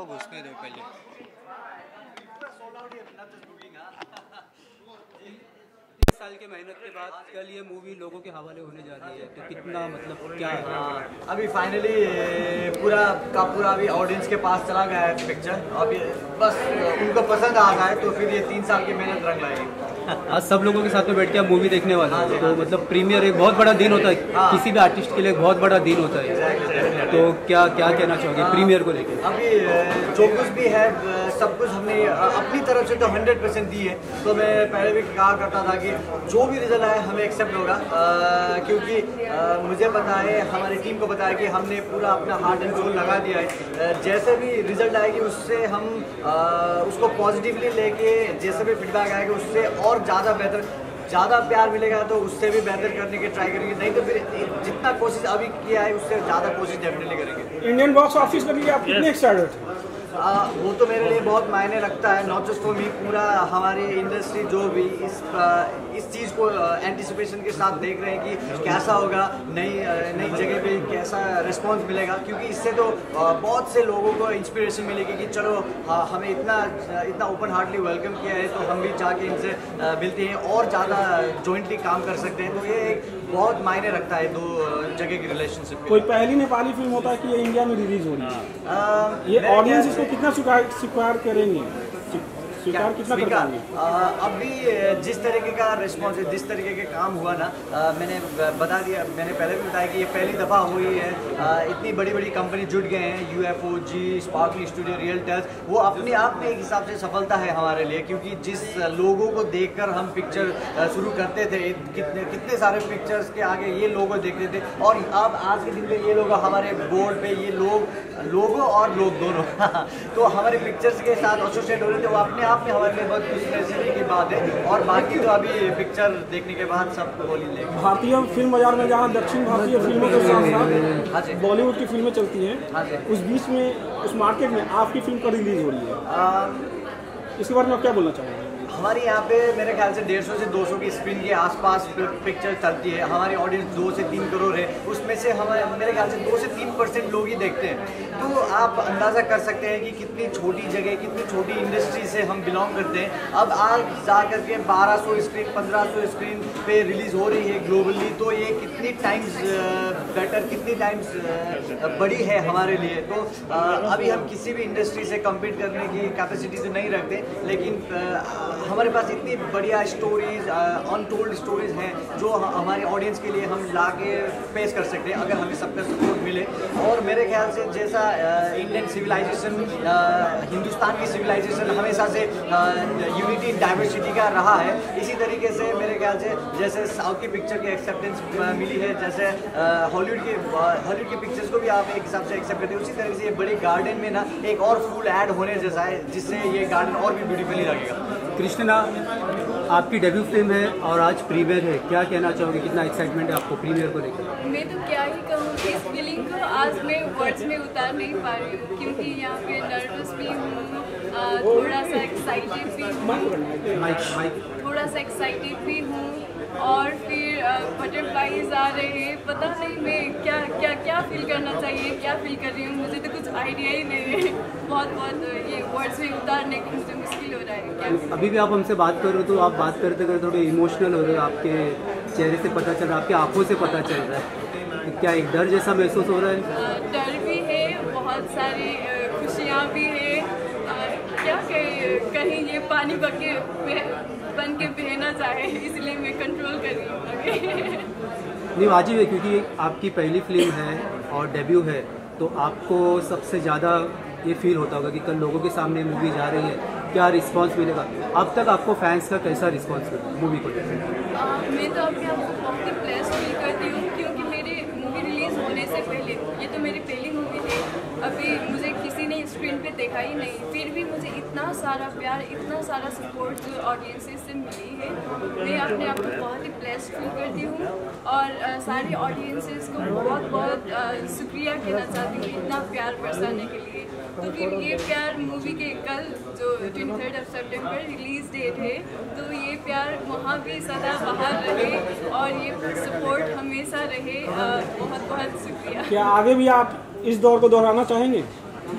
दो, घुसने दो पहले। साल के मेहनत के बाद कल ये मूवी लोगों के हवाले होने जा रही है, तो कितना मतलब क्या है? अभी फाइनली पूरा का पूरा अभी ऑडियंस के पास चला गया है पिक्चर। अभी बस उनको पसंद आ गया है तो फिर ये 3 साल की मेहनत रंग लाएगी। आज सब लोगों के साथ में बैठ के आप मूवी देखने वाले हैं, तो मतलब प्रीमियर एक बहुत बड़ा दिन होता है, किसी भी आर्टिस्ट के लिए एक बहुत बड़ा दिन होता है। तो क्या क्या कहना चाहोगे प्रीमियर को लेकर? अभी जो कुछ भी है सब कुछ हमने अपनी तरफ से तो 100% दी है। तो मैं पहले भी कहा करता था कि जो भी रिजल्ट आए हमें एक्सेप्ट होगा, क्योंकि मुझे पता है, हमारी टीम को पता है कि हमने पूरा अपना हार्ट एंड सोल लगा दिया है। जैसे भी रिजल्ट आएगी उससे हम उसको पॉजिटिवली लेके, जैसे भी फीडबैक आएगा उससे और ज़्यादा बेहतर, ज़्यादा प्यार मिलेगा तो उससे भी बेहतर करने की ट्राई करेंगे। नहीं तो फिर जितना कोशिश अभी किया है उससे ज़्यादा कोशिश डेफिनेटली करेंगे। इंडियन बॉक्स ऑफिस के लिए आप कितने एक्साइटेड? वो तो मेरे लिए बहुत मायने रखता है, नॉट जस्ट फॉर मी, पूरा हमारी इंडस्ट्री जो भी इस चीज़ को एंटिसिपेशन के साथ देख रहे हैं कि कैसा होगा, नई जगह पे कैसा रिस्पांस मिलेगा। क्योंकि इससे तो बहुत से लोगों को इंस्पिरेशन मिलेगी कि चलो हमें इतना ओपन हार्टली वेलकम किया है तो हम भी जाके इनसे मिलते हैं और ज़्यादा जॉइंटली काम कर सकते हैं। तो ये एक बहुत मायने रखता है दो जगह की रिलेशनशिप। कोई पहली नेपाली फिल्म होता है कि ये इंडिया में रिलीज हो रही है, ये ऑडियंस इसको कितना स्वीकार करेंगे, स्वीकार कितना कर पाएंगे? अभी जिस तरीके का रिस्पॉन्स है, जिस तरीके के काम हुआ ना, मैंने बता दिया, मैंने पहले भी बताया कि ये पहली दफ़ा हुई है। इतनी बड़ी बड़ी कंपनी जुट गए हैं, UFOG, स्पार्कली स्टूडियो, रियल्टर्स, वो अपने आप में एक हिसाब से सफलता है हमारे लिए। क्योंकि जिस लोगों को देखकर हम पिक्चर शुरू करते थे, कितने सारे पिक्चर्स के आगे ये लोगो देखते थे, और अब आज के दिन में ये लोग हमारे बोर्ड पे, ये लोगो और लोग दोनों तो हमारे पिक्चर्स के साथ एसोसिएट हो रहे थे। वो अपने आप में हमारे लिए बहुत खुशी की बात है। और बाकी तो अभी पिक्चर देखने के बाद सब बोल ही लेंगे। भारतीय फिल्म बाजार में जहाँ दक्षिण भारतीय फिल्मों के साथ साथ बॉलीवुड की फिल्में चलती हैं, उस बीच में, उस मार्केट में आपकी फिल्म कब रिलीज हो रही है, इसके बारे में आप क्या बोलना चाहेंगे? हमारे यहाँ पे मेरे ख्याल से 150 से 200 की स्क्रीन के आसपास पिक्चर चलती है। हमारी ऑडियंस 2 से 3 करोड़ है, उसमें से हमारे मेरे ख्याल से 2 से 3% लोग ही देखते हैं। तो आप अंदाज़ा कर सकते हैं कि कितनी छोटी जगह, कितनी छोटी इंडस्ट्री से हम बिलोंग करते हैं। अब आज जा करके 1200 स्क्रीन, 1500 स्क्रीन पे रिलीज़ हो रही है ग्लोबली, तो ये कितनी टाइम्स बेटर, कितनी टाइम्स बड़ी है हमारे लिए। तो अभी हम किसी भी इंडस्ट्री से कम्पीट करने की कैपेसिटी तो नहीं रखते, लेकिन हमारे पास इतनी बढ़िया स्टोरीज, अनटोल्ड स्टोरीज हैं जो हमारी ऑडियंस के लिए हम ला के पेश कर सकते हैं अगर हमें सबका सपोर्ट मिले। और मेरे ख्याल से जैसा इंडियन सिविलाइजेशन, हिंदुस्तान की सिविलाइजेशन हमेशा से यूनिटी इन डाइवर्सिटी का रहा है, इसी तरीके से मेरे ख्याल से जैसे साउथ की पिक्चर की एक्सेप्टेंस मिली है, जैसे हॉलीवुड की पिक्चर्स को भी आप एक हिसाब से एक्सेप्ट करते हैं, उसी तरीके से ये बड़े गार्डन में ना एक और फूल ऐड होने जैसा है, जिससे ये गार्डन और भी ब्यूटीफुली लगेगा। कृष्णा, आपकी डेब्यू फिल्म है और आज प्रीमियर है, क्या कहना चाहोगे, कितना एक्साइटमेंट है आपको प्रीमियर को लेकर? मैं तो क्या ही कहूँ कि इस फीलिंग को आज मैं वर्ड्स में उतार नहीं पा रही हूँ, क्योंकि यहाँ पे नर्वस भी हूँ, थोड़ा सा एक्साइटेड भी हूँ, थोड़ा सा एक्साइटेड भी हूँ, और फिर बटरफ्लाइज आ रहे हैं। पता नहीं मैं क्या फील करना चाहिए, क्या फील कर रही हूँ, मुझे तो कुछ आइडिया ही नहीं है। बहुत ये वर्ड्स में उतारने की मुझे मुश्किल हो रहा है। क्या अभी भी आप हमसे बात कर रहे हो तो आप बात करते करते थोड़े इमोशनल हो रहे हो, आपके चेहरे से पता चल रहा है, आपकी आंखों से पता चल रहा है। क्या एक डर जैसा महसूस हो रहा है? डर भी है, बहुत सारी खुशियाँ भी है। क्या कहीं ये पानी बन के बहना चाहे, इसलिए मैं कंट्रोल कर रही हूँ। नहीं, वाजिब है, क्योंकि आपकी पहली फिल्म है और डेब्यू है, तो आपको सबसे ज़्यादा ये फील होता होगा कि कल लोगों के सामने मूवी जा रही है, क्या रिस्पांस मिलेगा। अब तक आपको फैंस का कैसा रिस्पांस मिला मूवी को लेकर? मैं तो अपने आप को बहुत ही ब्लेस्ड फील करती हूँ, क्योंकि मेरी मूवी रिलीज़ होने से पहले ये तो मेरी पहली मूवी थी। अभी मुझे किसी ने स्क्रीन पे देखा ही नहीं, फिर भी मुझे इतना सारा प्यार, इतना सारा सपोर्ट जो ऑडियंसेस से मिली है, मैं अपने आप को बहुत ही ब्लेस्ड फील करती हूँ। और सारी ऑडियंसेस को बहुत बहुत शुक्रिया कहना चाहती हूँ इतना प्यार बरसाने के लिए। तो फिर ये प्यार मूवी के कल जो 23 सितंबर रिलीज डेट है, तो ये प्यार वहाँ भी सदा बाहर रहे और ये सपोर्ट हमेशा रहे। बहुत बहुत शुक्रिया। क्या आगे भी आप इस दौर को दोहराना चाहेंगे?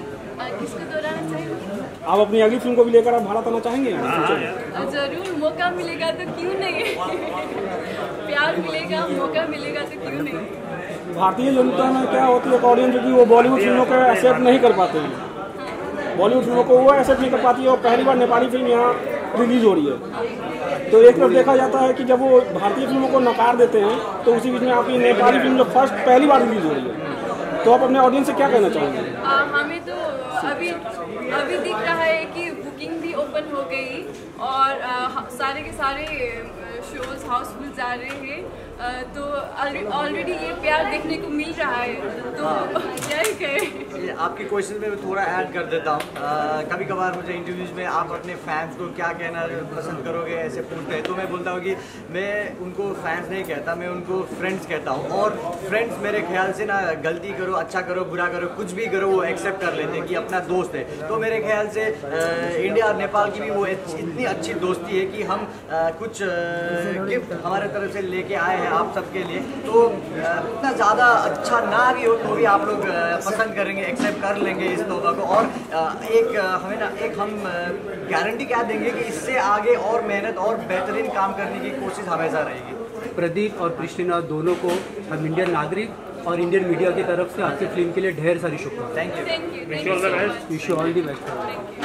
किसको दोहराना चाहेंगे? आप अपनी अगली फिल्म को भी लेकर आप भारत आना चाहेंगे? जरूर, मौका मिलेगा तो क्यों नहीं। प्यार मिलेगा, मौका मिलेगा तो क्यों नहीं। भारतीय जनता में क्या होती है, ऑडियंस जो कि वो बॉलीवुड फिल्मों को एक्सेप्ट नहीं कर पाते हैं, बॉलीवुड फिल्मों को वो एक्सेप्ट नहीं कर पाती है, और पहली बार नेपाली फिल्म यहाँ रिलीज हो रही है। तो एक तरफ देखा जाता है कि जब वो भारतीय फिल्मों को नकार देते हैं, तो उसी बीच में आपकी नेपाली फिल्म जो पहली बार रिलीज हो रही है, तो आप अपने ऑडियंस से क्या कहना चाहेंगे? हमें तो अभी दिख रहा है कि बुकिंग भी ओपन हो गई और सारे के सारे शोज हाउसफुल जा रहे हैं, तो ऑलरेडी ये प्यार देखने को मिल रहा है, तो क्या ही कहें। आपकी क्वेश्चन में मैं थोड़ा ऐड कर देता हूँ। कभी कभार मुझे इंटरव्यूज में आप अपने फैंस को क्या कहना पसंद करोगे ऐसे पूछते हैं, तो मैं बोलता हूँ कि मैं उनको फैंस नहीं कहता, मैं उनको फ्रेंड्स कहता हूँ। और फ्रेंड्स मेरे ख्याल से ना, गलती करो, अच्छा करो, बुरा करो, कुछ भी करो, वो एक्सेप्ट कर लेते हैं कि अपना दोस्त है। तो मेरे ख्याल से इंडिया और नेपाल की भी वो इतनी अच्छी दोस्ती है कि हम कुछ गिफ्ट हमारे तरफ से लेके आए हैं आप सबके लिए, तो उतना ज़्यादा अच्छा ना भी हो तो भी आप लोग पसंद करेंगे, एक्सेप्ट कर लेंगे इस तोहफा को। और हमें ना हम गारंटी क्या देंगे कि इससे आगे और मेहनत और बेहतरीन काम करने की कोशिश हमेशा रहेगी। प्रदीप और क्रिस्टीना दोनों को हम इंडियन नागरिक और इंडियन मीडिया की तरफ से आपकी फिल्म के लिए ढेर सारी शुभकामनाएं। Thank you. Wish you all the best.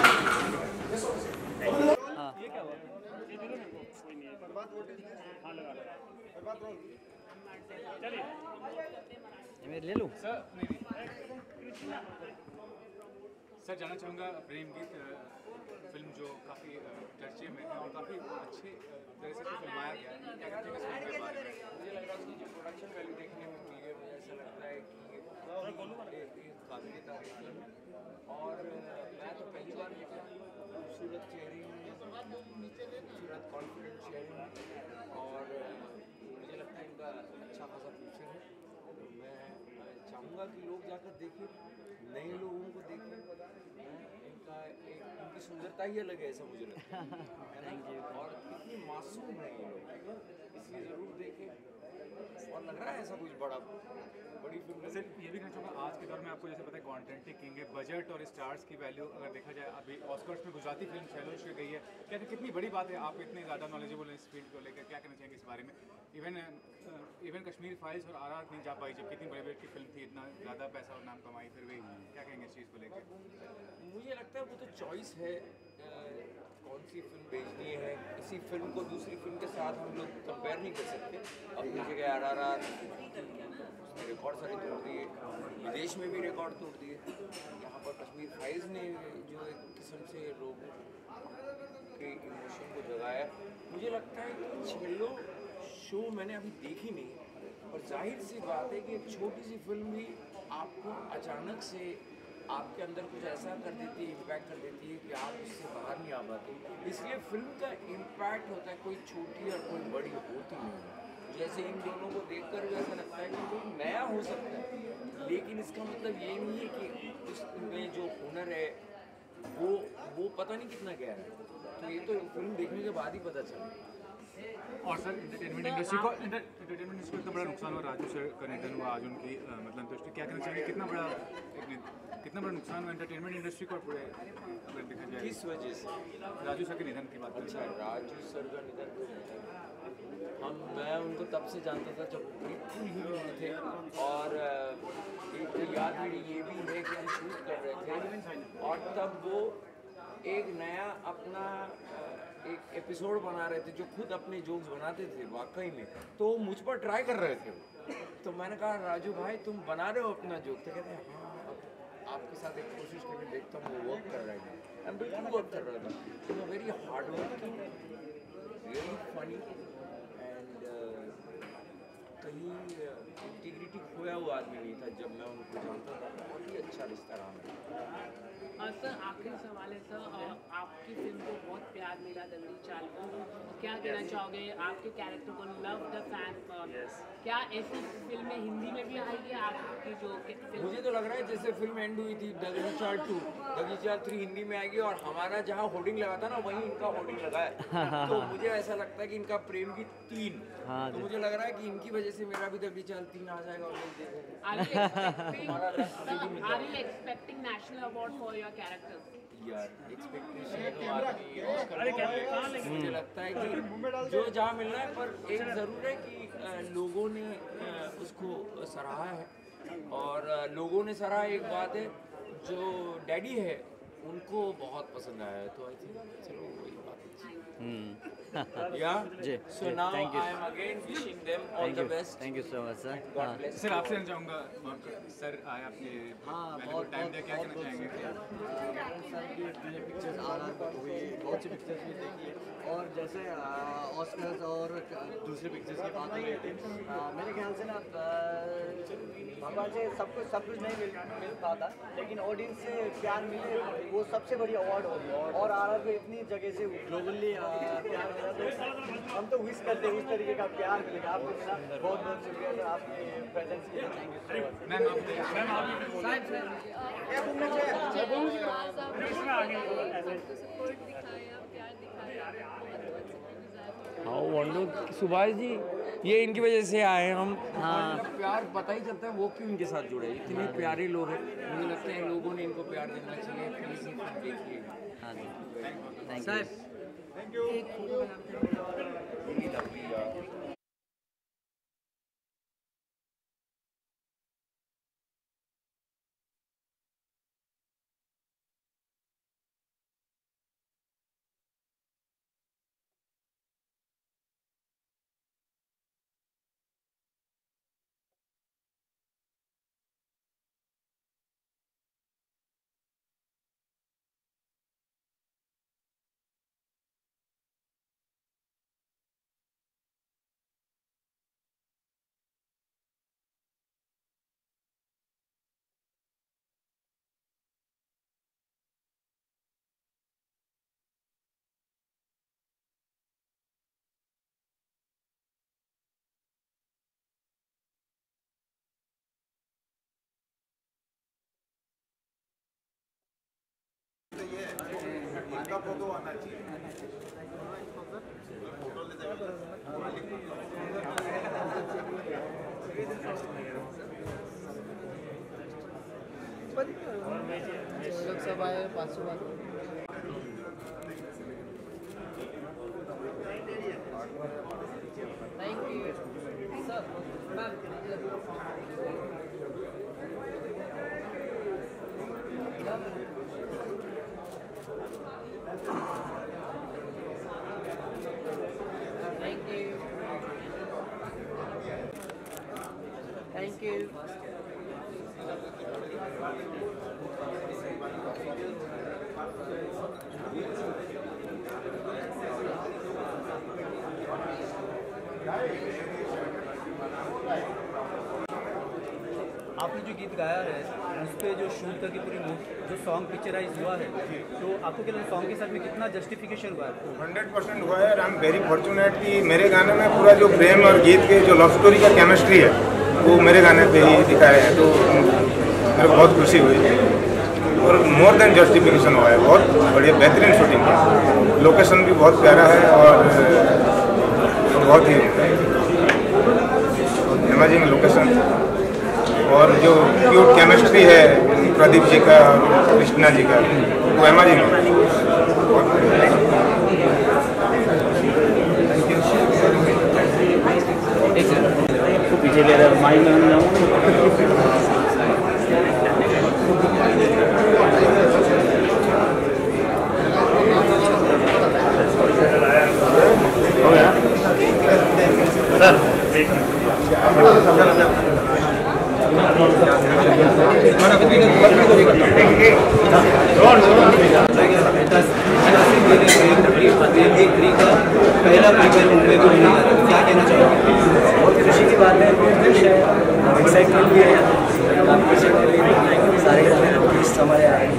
ले लूं सर, जाना चाहूँगा प्रेम गीत फिल्म जो काफ़ी चर्चे में है और काफ़ी अच्छे तरह से फिल्माया गया है। क्या कहते हैं इस फिल्म के बारे में? मुझे लग रहा है कि जो प्रोडक्शन वैल्यू देखने में मिली है, मुझे ऐसा लगता है कि ये काबिल तारीफ फिल्म है। और मैं तो पहली बार खूबसूरत चेहरे में, खूबसूरत कॉन्फिडेंट चेहरे में, और मुझे लगता है इनका अच्छा खासा फ्यूचर है। मैं चाहूँगा कि लोग जाकर देखें, नए लोगों को देखें, इनकी सुंदरता ही अलग है, ऐसा मुझे लगता है। और कितनी मासूम है ये लोग, इसलिए ज़रूर देखें। और लग रहा है ऐसा कुछ बड़ी फिल्म। सर, ये भी कहना चाहूँगा, आज के दौर में आपको जैसे पता है कंटेंट की किंग है, बजट और स्टार्स की वैल्यू अगर देखा जाए, अभी ऑस्कर्स में गुजराती फिल्म फेलोज की गई है। क्या कितनी बड़ी बात है, आप इतने ज़्यादा नॉलेजेबल हैं इस फील्ड को लेकर, क्या कहना चाहेंगे इस बारे में? इवन कश्मीर फाइल्स और RR नहीं जा पाई, जब कितनी बड़ी बजट की फिल्म थी, इतना ज़्यादा पैसा और नाम कमाई, फिर भी क्या कहेंगे इस चीज़ को लेकर? मुझे लगता है वो तो चॉइस है, कौन सी फिल्म भेजनी है। इसी फिल्म को दूसरी फिल्म के साथ हम लोग कंपेयर नहीं कर सकते। अपनी जगह RRR उसने रिकॉर्ड सारे तोड़ दिए, विदेश में भी रिकॉर्ड तोड़ दिए। यहाँ पर कश्मीर फाइल्स ने जो एक किस्म से लोगों के इमोशन को जगाया। मुझे लगता है कि छेलो शो मैंने अभी देखी नहीं, और जाहिर सी बात है कि एक छोटी सी फिल्म भी आपको अचानक से आपके अंदर कुछ ऐसा कर देती है, इम्पैक्ट कर देती है कि आप उससे बाहर नहीं आ पाते। इसलिए फिल्म का इम्पैक्ट होता है, कोई छोटी और कोई बड़ी होती नहीं। जैसे इन दोनों को देखकर भी ऐसा लगता है कि कोई नया हो सकता है, लेकिन इसका मतलब ये नहीं है कि उसमें जो हुनर है वो पता नहीं कितना गहरा है। तो ये तो फिल्म देखने के बाद ही पता चला। और सर, एंटरटेनमेंट इंडस्ट्री को इतना बड़ा नुकसान हुआ, राजू सर का निधन हुआ आज उनकी, मतलब तो क्या कहना चाहिए, कितना बड़ा नुकसान हुआ एंटरटेनमेंट इंडस्ट्री को पूरे, अगर देखा जाए किस वजह से? राजू सर के निधन की बात। अच्छा, राजू सर का निधन, मैं उनको तब से जानता था जब बिल्कुल ही नहीं थे। और एक याद मेरी ये भी है कि हम शूट कर रहे थे, और तब वो एक नया अपना एक एपिसोड बना रहे थे, जो खुद अपने जोक्स बनाते थे वाकई में, तो मुझ पर ट्राई कर रहे थे। तो मैंने कहा, राजू भाई तुम बना रहे हो अपना जोक? तो कहते हैं हाँ, आपके साथ एक कोशिश करके देखता हूँ। वो वर्क कर रहा है, मैं बिल्कुल वर्क कर रहा था। तो very hard working, really funny, and कहीं इंटीग्रिटी खोया हुआ आदमी नहीं था जब मैं उनको जानता था। बहुत ही अच्छा रिश्ता रहा मेरा। सर, आखिरी सवाल है सर, आपकी फिल्म को बहुत प्यार मिला, दंगली चाल को, क्या कहना चाहोगे आपके कैरेक्टर को? लव द फैन, क्या ऐसी फिल्में हिंदी में भी आएगी आपकी जो फिल्म? मुझे तो लग रहा है जैसे फिल्म एंड हुई थी दंगली चाल 2, दंगली चाल 3 हिंदी में आएगी, और हमारा जहाँ होर्डिंग लगा था ना, वहीं इनका होर्डिंग लगा है। तो मुझे ऐसा लगता है कि इनका प्रेम की 3, तो मुझे लग रहा है कि इनकी वजह से मेरा भी दंगली चाल 3 आ जाएगा। और लोग देखेंगे। Are you expecting national award for your character? यार एक्सपेक्टेशन तो आदमी ऑस्कर मुझे लगता है कि जो जहाँ मिल रहा है, पर एक ज़रूर है कि लोगों ने उसको सराहा है, और लोगों ने सराहा एक बात है, जो डैडी है उनको बहुत पसंद आया है, तो आई थिंक चलो वही बात है। Yeah. So now I am again wishing them all the best. Thank you so much, sir. God bless. Sir आपसे जानना चाहूँगा, सर आए आपके पहले को टाइम दिया, क्या कहना चाहेंगे? पिक्चर्स आ रहा हुई, बहुत सी पिक्चर्स भी देखी है, और जैसे ऑस्कर्स और दूसरे पिक्चर्स की बात हो रही थी, मेरे ख्याल से ना भगवान से सब कुछ नहीं मिल पाता, लेकिन ऑडियंस से प्यार मिले वो सबसे बड़ी अवार्ड होगी, और आर को इतनी जगह से ग्लोबली प्यार मिला, तो हम तो विश करते हैं उस तरीके का प्यार मिलेगा आपको मिला। बहुत बहुत शुक्रिया सर आपके प्रेजेंस के लिए, थैंक यू। मैम हाँ वंडो सुभाष जी, ये इनकी वजह से आए हम। हाँ। प्यार पता ही चलता है वो क्यों इनके साथ जुड़े, इतने प्यारे लोग हैं, मुझे लगता है लोगों ने इनको प्यार देना चाहिए। प्लीज ये फिल्म देखिए। हाँ जी, थैंक यू। इनका फोटो आना चाहिए। लोग सब आए 500 बात। Thank you sir. Thank you. आपने जो गीत गाया है उस पर जो शूट करके पूरी जो सॉन्ग पिक्चराइज हुआ है, तो आपको क्या लगता है सॉन्ग के साथ में कितना जस्टिफिकेशन हुआ है? 100% हुआ है। आई एम वेरी फॉर्चुनेट कि मेरे गाने में पूरा जो प्रेम और गीत के जो लव स्टोरी का केमिस्ट्री है वो मेरे गाने पे ही दिखाया है, तो मेरे को बहुत खुशी हुई और मोर देन जस्टिफिकेशन हुआ है। बहुत बढ़िया बेहतरीन शूटिंग है, लोकेशन भी बहुत प्यारा है और बहुत ही अमेजिंग लोकेशन, और जो क्यूट केमिस्ट्री है प्रदीप जी का और कृष्णा जी का वो अमेजिंग है। पीछे ले रहा माइक में जाऊँ हो गया पहला प्रीक्वल मुंबई को मिला, क्या कहना चाहोगे? बहुत खुशी की बात है, एक्साइटमेंट भी है, सारे आर्टिस्ट हमारे आए,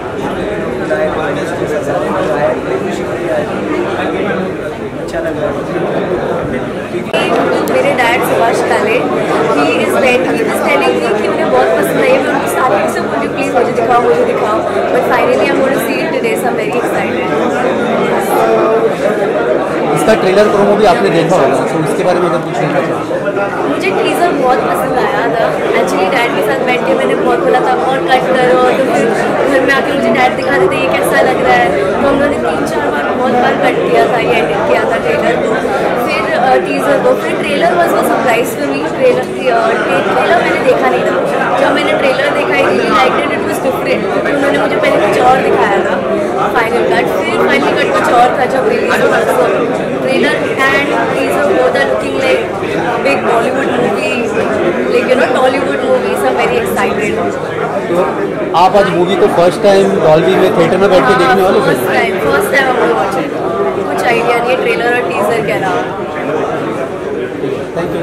बड़ी खुशी हो रही है, अच्छा लग रहा है। मेरे डैड सुभाष ताले ही इज टेलिंग मी कि उन्हें बहुत पसंद आई, मैं उनकी स्टार्टिंग से बोली प्लीज़ मुझे दिखाओ, but finally I am going to see it today, so I am very excited. इसका ट्रेलर प्रोमो भी आपने देखा होगा, तो इसके बारे में अगर कुछ कहना चाहें? मुझे टीजर बहुत पसंद आया था, एक्चुअली डैड के साथ बैठ के मैंने बहुत बोला था और कट करो, तो फिर घर में आके मुझे डैड दिखा देते ये कैसा लग रहा है। तो हम लोगों ने 3-4 बार बहुत बार कट किया था, ये एडिट किया था ट्रेलर को, फिर टीज़र को, फिर trailer was a surprise for me. Trailer मैंने देखा नहीं था, जब मैंने ट्रेलर देखा ही really liked it, it was different, क्योंकि उन्होंने मुझे पहले कुछ और दिखाया था फाइनल कट, फिर फाइनल कट कुछ और था जब रिलीज हुआ। So trailer and teaser both are looking like big Bollywood movie, like you know Tollywood movies are very excited. तो आप आज मूवी को फर्स्ट टाइम डॉल्बी में थिएटर में बैठ के देखने वाले? First time I will watch it. कुछ आइडिया नहीं है ट्रेलर और टीज़र क्या रहा। Thank you.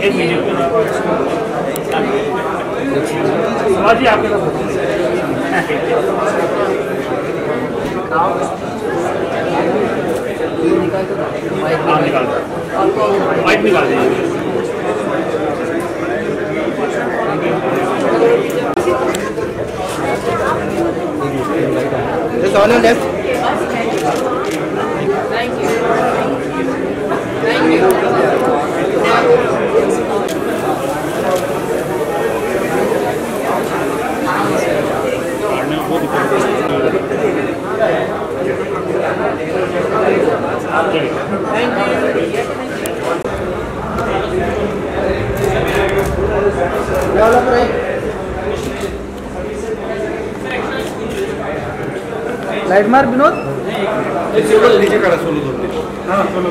वाइट निकाल दीजिए। Just on your left. Thank you. Thank you. Light मार विनोद नीचे करा सोलो धोते। हाँ सोलो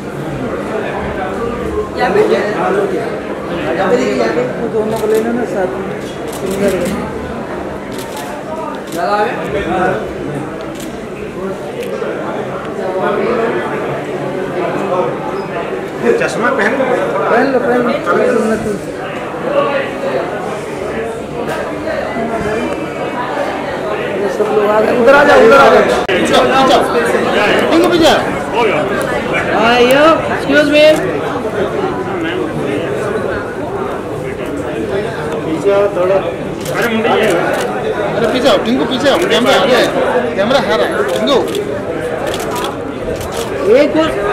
दोनों को लेना ना साथ में। चश्मा पहन लो सब लोग आ गए, उधर आ जाओ पीछे। आइयो, एक्सक्यूज मी। पीछे थोड़ा। अरे पीछे आओ टिंकू, पीछे आओ, कैमरा आगे है, कैमरा हरा है टिंकू। एक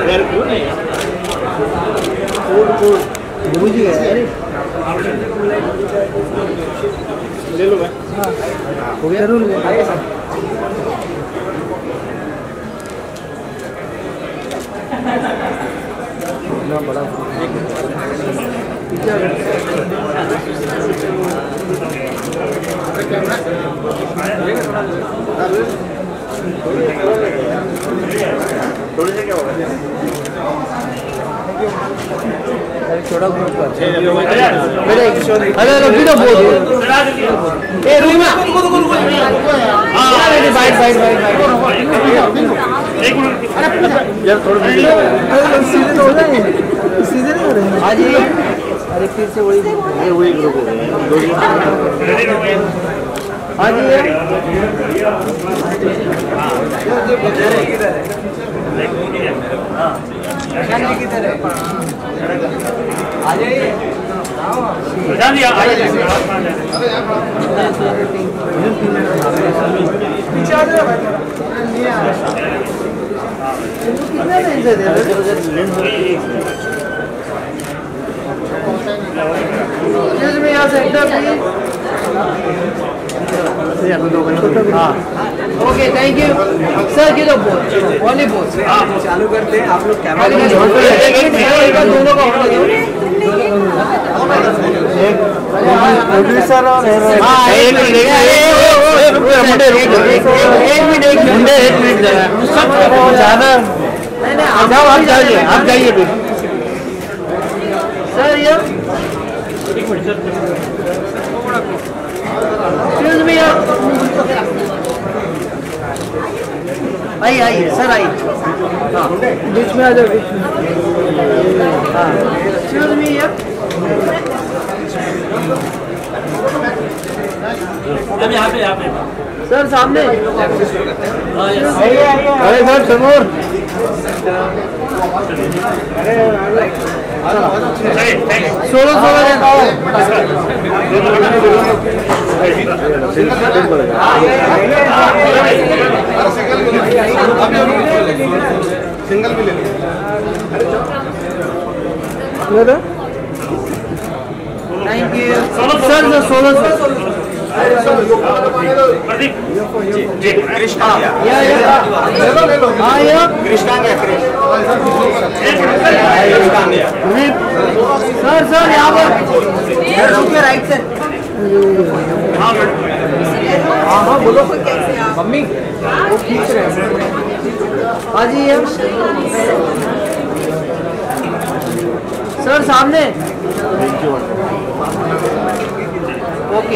बुझ गया। ले लो भाई। हाँ हो गया, जरूर आइए सर। बड़ा थोड़ी से क्या होगा? छोटा अरे वीडियो बोल ए रुक ना। बाइट एक मिनट यार थोड़ा सीधे तो हो जाएंगे, सीधे नहीं हो रहे हैं आज ये। अरे फिर से वही ग्रुप हो गए आज ये। Okay thank you sir. की तो ओनली बोल चालू करते हैं आप लोग कैमरा दोनों का प्रोड्यूसर और एक मिनट ज़्यादा आप जाइए सर। ये एक मिनट सर, एक्सक्यूज मी यार, आइए सर आइए। हाँ बीच में आ जाओ, बीच में। हाँ एक्सक्यूज मी यार, यहाँ पे सर सामने। अरे सर समोर। सोलो सिंगल भी ले लो। Thank you sir. Solo sir यहाँ पर राइट से हाँ बोलो मम्मी वो खींच रहे हैं हाँ जी सर सामने ओके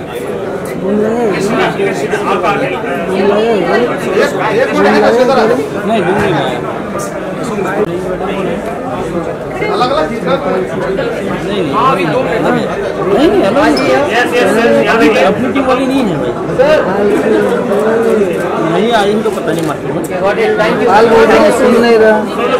अलग अलग अपनी टीम वाली नहीं है नहीं आई तो पता नहीं मालूम सुन नहीं रहा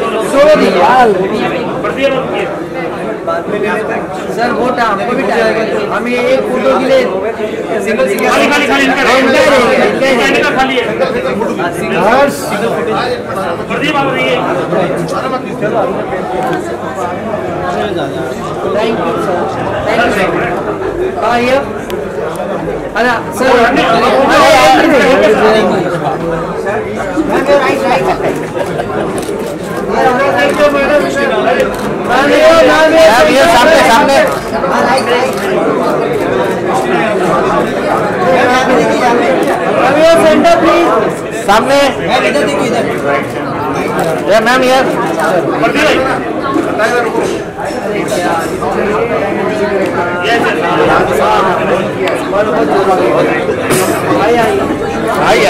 सर वो हमको भी हमें एक फोटो के लिए सिंगल थैंक यू सर सामने सामने सेंटर प्लीज सामने मैम यार आई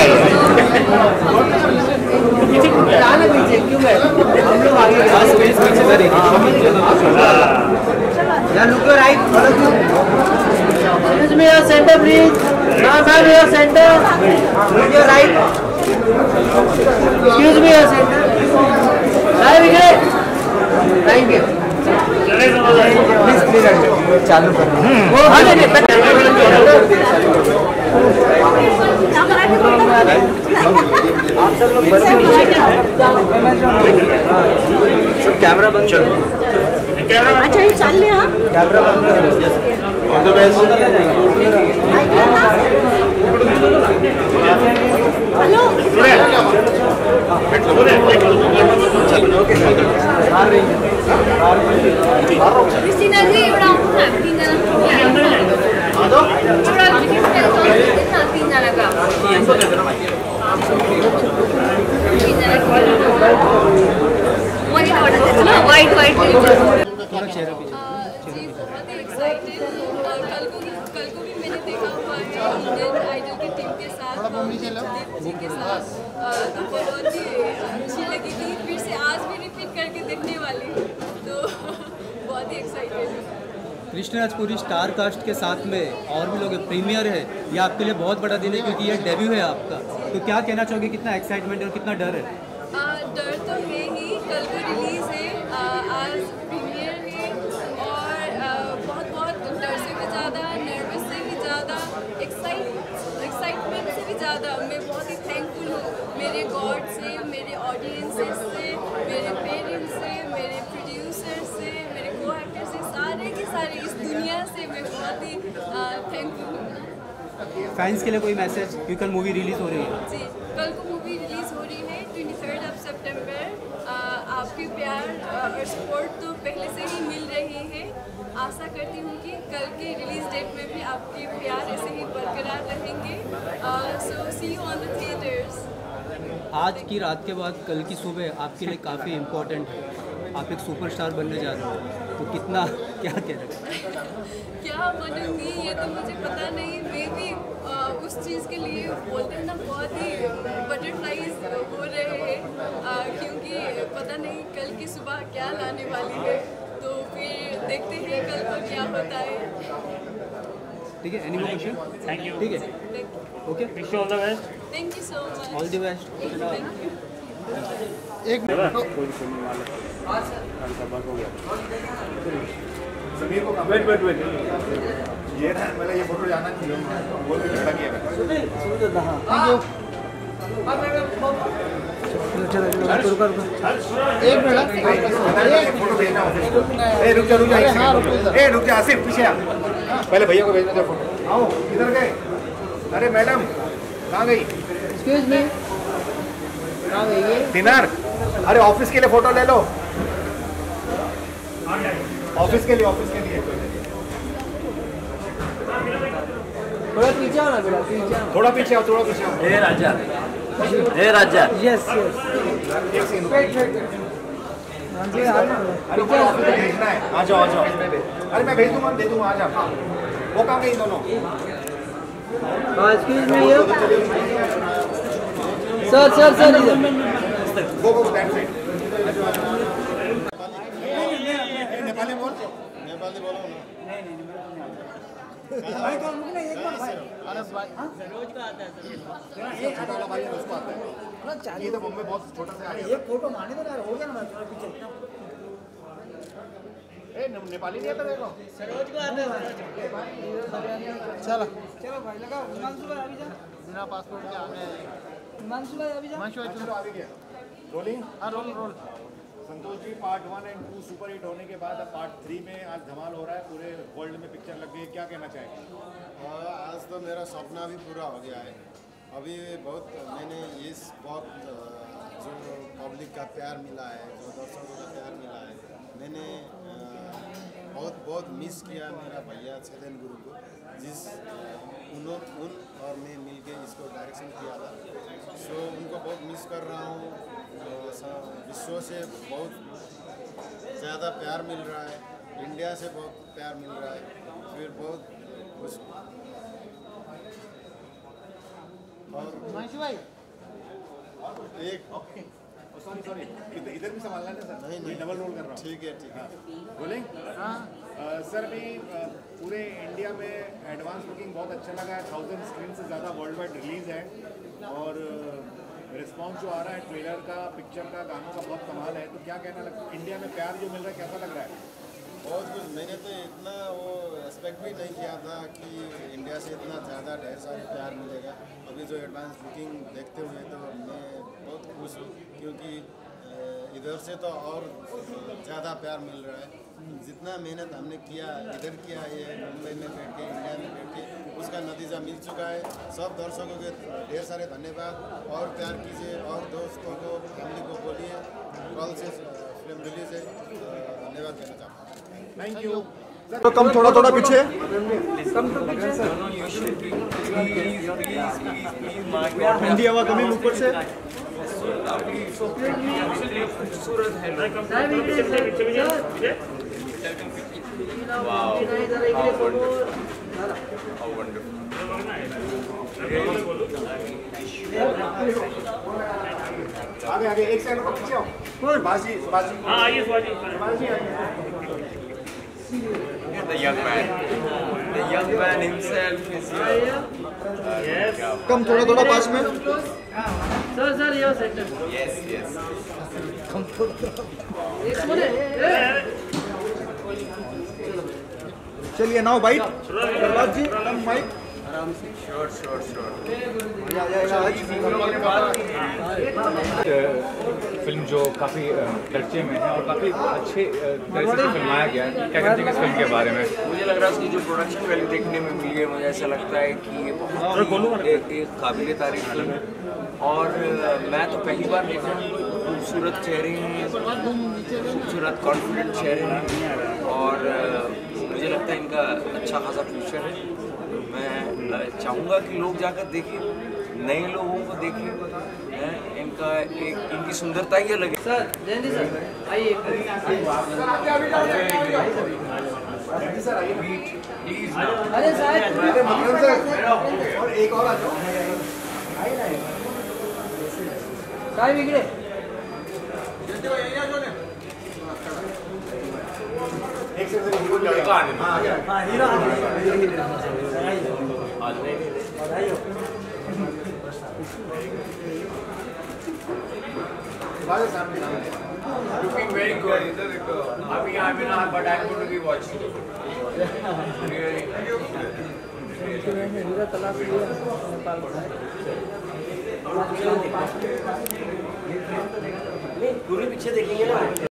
क्यों हम लोग आगे look your right. Excuse me, your center, please. Ma'am, your center. Look your right. Excuse me, your center. Right, Vikram. Thank you. Please, चालू कर कैमरा बंद चलो अच्छा ये चल रहे हैं कैमरा बंद कर all the best hello Christina ji बड़ा तीन वाइट वाइट जी बहुत ही एक्साइटेड कल को भी मैंने देखा हुआ है इंडियन आइडल की टीम के साथ जी के साथ तो बहुत ही अच्छी लगी थी फिर से आज भी रिपीट करके देखने वाली तो बहुत ही एक्साइटेड हूँ। कृष्ण राजपुरी स्टार कास्ट के साथ में और भी लोग प्रीमियर है, ये आपके लिए बहुत बड़ा दिन है क्योंकि ये डेब्यू है आपका, तो क्या कहना चाहोगे, कितना एक्साइटमेंट और कितना डर है? डर तो है ही, कल को रिलीज़ है, आज प्रीमियर है और बहुत डर से भी ज़्यादा, नर्वस से भी ज़्यादा, एक्साइटमेंट से भी ज़्यादा मैं बहुत ही थैंकफुल हूँ मेरे गॉड से, मेरे ऑडियंसेस से, मेरे पेरेंट्स से, मेरे प्रोड्यूसर से, मेरे को एक्टर से, सारे के सारे इस दुनिया से मैं बहुत ही थैंकफुल हूँ। फैंस के लिए कोई मैसेज, क्योंकि कल मूवी रिलीज़ हो रही है? जी कल को मूवी रिलीज़ हो रही है 23 सितंबर। आपकी प्यार और सपोर्ट तो पहले से ही मिल रही है, आशा करती हूँ कि कल के रिलीज़ डेट में भी आपके प्यार ऐसे ही बरकरार रहेंगे। So see you on the theatres. आज की रात के बाद कल की सुबह आपके लिए काफ़ी इम्पोर्टेंट है, आप एक सुपरस्टार बनने जा रहे हो, तो कितना क्या कह रहे हैं? क्या बनूंगी ये तो मुझे पता नहीं, मैं भी उस चीज़ के लिए बोलते हैं ना बहुत ही बटरफ्लाइज हो रहे हैं क्योंकि पता नहीं कल की सुबह क्या लाने वाली है, तो फिर देखते हैं कल को क्या होता है। ठीक है, any more question? Thank you. ठीक है, okay, wish you all the best. Thank you so much. All the best. एक मिनट समीर को वेट ये ना मैंने ये फोटो जाना चाहिए बोल के खड़ा किया मैंने एक मिनट फोटो भेजना रुक जा आसिफ पीछे आ पहले भैया को भेजना था फोटो आओ, किधर गए? अरे मैडम, कहाँ गई? एक्सक्यूज मी, कहाँ गई ये? डिनर? अरे ऑफिस के लिए फोटो ले लो। ऑफिस के लिए थोड़ा पीछे आओ ना बेटा, पीछे आओ। थोड़ा पीछे आओ, थोड़ा पीछे आओ। जय राजा। Yes yes. एक सेकंड। अरे वो ऑफिस में भेजना है। आ जाओ। अरे मैं भेज दूंगा, दे दूंगा, आ जाओ। वो कहाँ गई दोनों? Excuse me sir go that side. Nepali बोलो ना। सरोज का आता है छोटा वाला भाई है, उसको आता है। ये तो बॉम्बे बहुत छोटा सा है। एक फोटो मारने दो यार, हो गया ना थोड़ा पीछे। नेपाली नहीं आता देखो। सरोज का आता है। चलो भाई लगाओ। हिमांशु भाई अभी जा। बिना पासपोर्ट के आने। हिमांशु भाई अभी जा। चलो आगे क्या? रोलिंग? हाँ रोल। संतोष जी, पार्ट 1 और 2 सुपर हिट होने के बाद अब पार्ट 3 में आज धमाल हो रहा है, पूरे वर्ल्ड में पिक्चर लग गई है, क्या कहना चाहेंगे? आज तो मेरा सपना भी पूरा हो गया है। अभी बहुत मैंने बहुत जो पब्लिक का प्यार मिला है, जो दर्शकों का प्यार मिला है, मैंने बहुत मिस किया मेरा भैया छेदन गुरु को, उन और मैं मिलके इसको डायरेक्शन किया था। सो उनको बहुत मिस कर रहा हूँ। विश्व से बहुत ज़्यादा प्यार मिल रहा है, इंडिया से बहुत प्यार मिल रहा है, फिर बहुत खुश। और एक सॉरी इधर भी संभालना है सर। नहीं डबल रोल कर रहा हूँ। ठीक है। बोलें? सर अभी पूरे इंडिया में एडवांस बुकिंग बहुत अच्छा लगा है। 1000 स्क्रीन से ज़्यादा वर्ल्ड वाइड रिलीज़ है और रिस्पॉन्स जो आ रहा है ट्रेलर का, पिक्चर का, गानों का बहुत कमाल है। तो क्या कहना लगता है, इंडिया में प्यार जो मिल रहा है कैसा लग रहा है? बहुत कुछ। मैंने तो इतना वो एक्सपेक्ट भी नहीं किया था कि इंडिया से इतना ज़्यादा ढेर सारा प्यार मिलेगा। अभी जो एडवांस बुकिंग देखते हुए तो मैं बहुत खुश हूँ, क्योंकि इधर से तो और ज़्यादा प्यार मिल रहा है। जितना मेहनत हमने किया इधर किया, ये मुंबई में बैठ के, इंडिया में बैठ के, उसका नतीजा मिल चुका है। सब दर्शकों के ढेर सारे धन्यवाद, और प्यार कीजिए, और दोस्तों को, फैमिली को बोलिए कल से फिल्म रिलीज है। धन्यवाद देना चाहता हूँ। Thank you. तो कम थोड़ा पीछे। हिंदी आवाज कमी ऊपर से। खूबसूरत है आगे एक सेकंड को पीछे आओ। बाजी। हाँ आइए बाजी। The young man himself is here. Yes. कम थोड़ा पास में। सर ये सेंटर। Yes. चलिए now bite. Prahlad ji come mike. Sure. Film जो काफ़ी चर्चे में है और काफ़ी अच्छे तरह से फिल्माया गया है, क्या कहते हैं इस फिल्म के बारे में? मुझे लग रहा है उसकी जो प्रोडक्शन वैल्यू देखने में मिली है, मुझे ऐसा लगता है कि ये बहुत एक काबिल तारीफ फिल्म है। और मैं तो पहली बार देख रहा हूँ। खूबसूरत चेहरे हैं, खूबसूरत कॉन्फिडेंट चेहरे हैं, और मुझे लगता है इनका अच्छा खासा फ्यूचर है। मैं चाहूँगा कि लोग जाकर देखें, नए लोगों को देखें, इनकी सुंदरता ही अलग है। सर जयंती सर आइए। अरे और एक और आ जाओ। साहब बिगड़े। एक सेकंड। हाँ हीरा। Looking very good. अभी यहाँ पे ना, but I'm going to be watching. Really. हीरा तलाश लिया नेपाल पूरी पीछे देखेंगे ना।